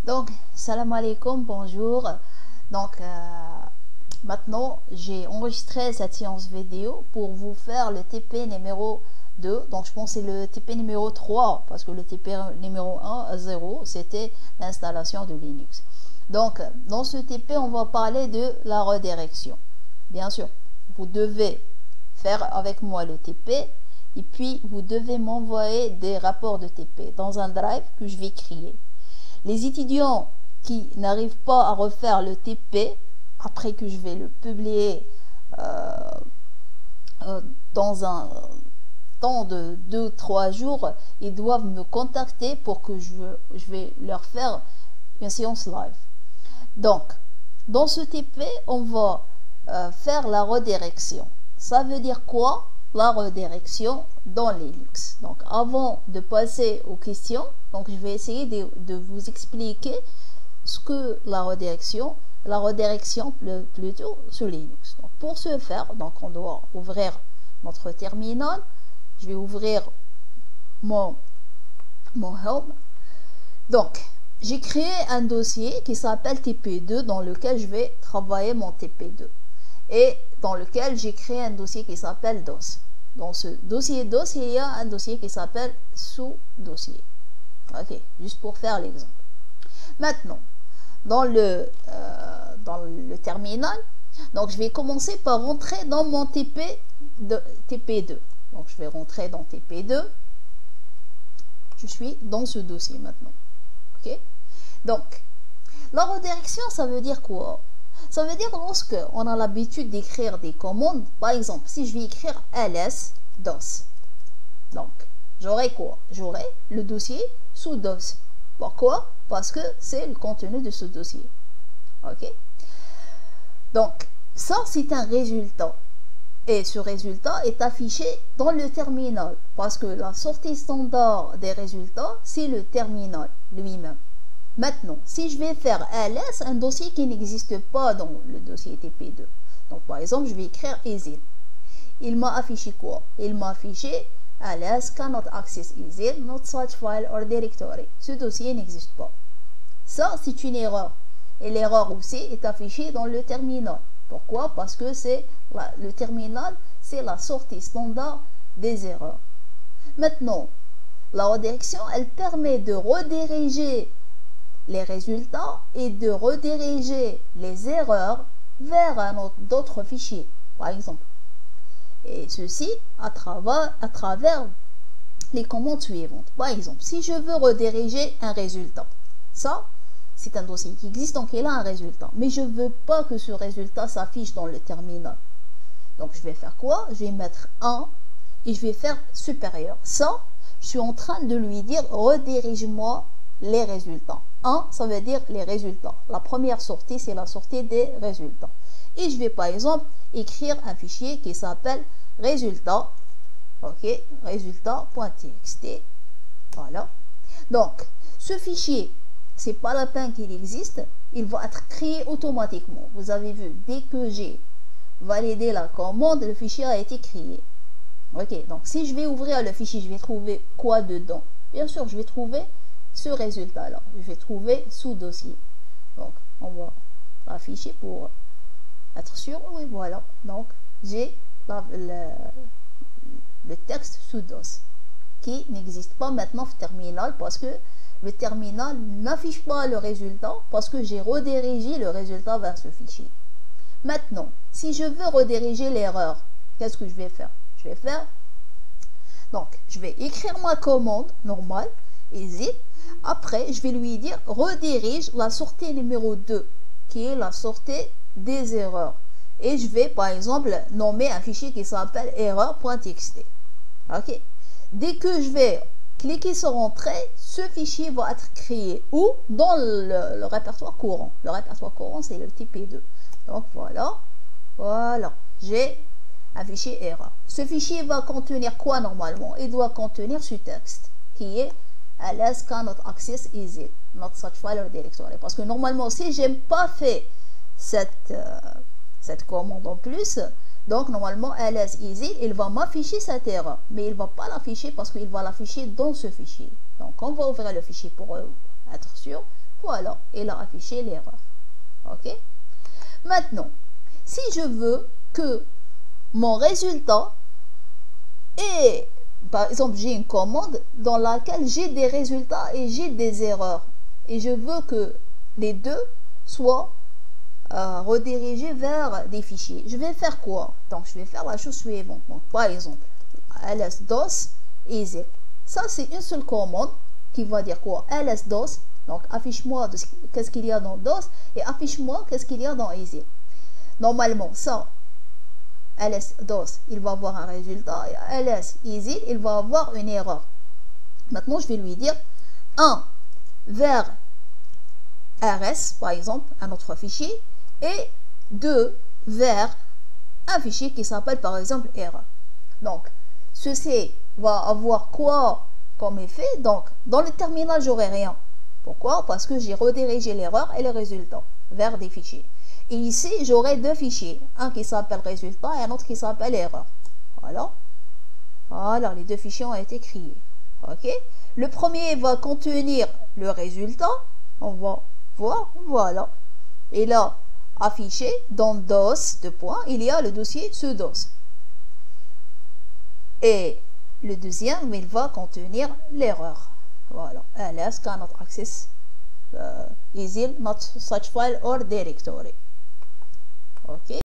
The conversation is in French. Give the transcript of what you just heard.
Donc, salam alaikum, bonjour. Donc, maintenant, j'ai enregistré cette séance vidéo pour vous faire le TP numéro 2. Donc, je pense que c'est le TP numéro 3 parce que le TP numéro 1, 0, c'était l'installation de Linux. Donc, dans ce TP, on va parler de la redirection. Bien sûr, vous devez faire avec moi le TP et puis vous devez m'envoyer des rapports de TP dans un drive que je vais créer. Les étudiants qui n'arrivent pas à refaire le TP, après que je vais le publier dans un temps de 2-3 jours, ils doivent me contacter pour que je vais leur faire une séance live. Donc, dans ce TP, on va faire la redirection. Ça veut dire quoi? La redirection dans Linux. Donc, avant de passer aux questions, donc je vais essayer de vous expliquer ce que la redirection plutôt sur Linux. Donc, pour ce faire, donc on doit ouvrir notre terminal. Je vais ouvrir mon home. Donc, j'ai créé un dossier qui s'appelle TP2 dans lequel je vais travailler mon TP2 et dans lequel j'ai créé un dossier qui s'appelle DOS. Dans ce dossier DOS, il y a un dossier qui s'appelle sous-dossier. Ok, juste pour faire l'exemple. Maintenant, dans le terminal, donc je vais commencer par rentrer dans mon TP2. Donc je vais rentrer dans TP2. Je suis dans ce dossier maintenant. Ok. Donc, la redirection, ça veut dire quoi? Ça veut dire lorsque on a l'habitude d'écrire des commandes, par exemple, si je vais écrire ls dos, donc j'aurai quoi? J'aurai le dossier sous DOS. Pourquoi? Parce que c'est le contenu de ce dossier. Ok. Donc, ça c'est un résultat. Et ce résultat est affiché dans le terminal. Parce que la sortie standard des résultats, c'est le terminal lui-même. Maintenant, si je vais faire ls, un dossier qui n'existe pas dans le dossier TP2. Donc, par exemple, je vais écrire easy. Il m'a affiché quoi? Il m'a affiché ls cannot access easy, not such file or directory. Ce dossier n'existe pas. Ça, c'est une erreur. Et l'erreur aussi est affichée dans le terminal. Pourquoi? Parce que c'est le terminal, c'est la sortie standard des erreurs. Maintenant, la redirection, elle permet de rediriger les résultats et de rediriger les erreurs vers d'autres fichiers, par exemple. Et ceci à travers les commandes suivantes. Par exemple, si je veux rediriger un résultat, ça, c'est un dossier qui existe, donc il a un résultat. Mais je ne veux pas que ce résultat s'affiche dans le terminal. Donc, je vais faire quoi? Je vais mettre 1 et je vais faire supérieur. Ça, je suis en train de lui dire, redirige-moi les résultats. 1, ça veut dire les résultats. La première sortie, c'est la sortie des résultats. Et je vais, par exemple, écrire un fichier qui s'appelle résultat. Ok, résultat.txt. Voilà. Donc, ce fichier, c'est pas la peine qu'il existe, il va être créé automatiquement. Vous avez vu, dès que j'ai validé la commande, le fichier a été créé. Ok, donc si je vais ouvrir le fichier, je vais trouver quoi dedans? Bien sûr, je vais trouver ce résultat-là. Je vais trouver sous-dossier. Donc, on va l'afficher pour être sûr. Oui, voilà. Donc, j'ai le texte sous DOS qui n'existe pas maintenant au terminal parce que le terminal n'affiche pas le résultat parce que j'ai redirigé le résultat vers ce fichier. Maintenant, si je veux rediriger l'erreur, qu'est-ce que je vais faire? Je vais faire, donc, je vais écrire ma commande normale, easy. Après, je vais lui dire, redirige la sortie numéro 2, qui est la sortie des erreurs. Et je vais, par exemple, nommer un fichier qui s'appelle erreur.txt. Ok. Dès que je vais cliquer sur Entrée, ce fichier va être créé où? Dans le répertoire courant. Le répertoire courant, c'est le TP2. Donc voilà, voilà, j'ai un fichier erreur. Ce fichier va contenir quoi normalement? Il doit contenir ce texte qui est ls cannot access easy, not such file or directory. Parce que normalement, si j'ai pas fait cette commande en plus, donc normalement ls easy, il va m'afficher cette erreur, mais il va pas l'afficher parce qu'il va l'afficher dans ce fichier. Donc on va ouvrir le fichier pour être sûr. Voilà, il a affiché l'erreur. Ok. Maintenant, si je veux que mon résultat est, par exemple, j'ai une commande dans laquelle j'ai des résultats et j'ai des erreurs, et je veux que les deux soient redirigés vers des fichiers, je vais faire quoi? Donc, je vais faire la chose suivante. Donc, par exemple, ls-dos easy. Ça, c'est une seule commande qui va dire quoi? ls-dos. Donc, affiche-moi qu'est-ce qu'il y a dans DOS et affiche-moi qu'est-ce qu'il y a dans easy. Normalement, ça, ls-dos, il va avoir un résultat et ls-easy, il va avoir une erreur. Maintenant, je vais lui dire 1 vers rs, par exemple, un autre fichier, et 2 vers un fichier qui s'appelle par exemple erreur. Donc, ceci va avoir quoi comme effet? Donc, dans le terminal, j'aurai rien. Pourquoi? Parce que j'ai redirigé l'erreur et les résultats vers des fichiers. Et ici, j'aurai deux fichiers, un qui s'appelle résultat et un autre qui s'appelle erreur. Voilà. Voilà, les deux fichiers ont été créés. Ok. Le premier va contenir le résultat. On va voir. Voilà. Et là, affiché dans DOS, il y a le dossier sudos. Et le deuxième, il va contenir l'erreur. Voilà. ls cannot access easily not such file or directory. Ok.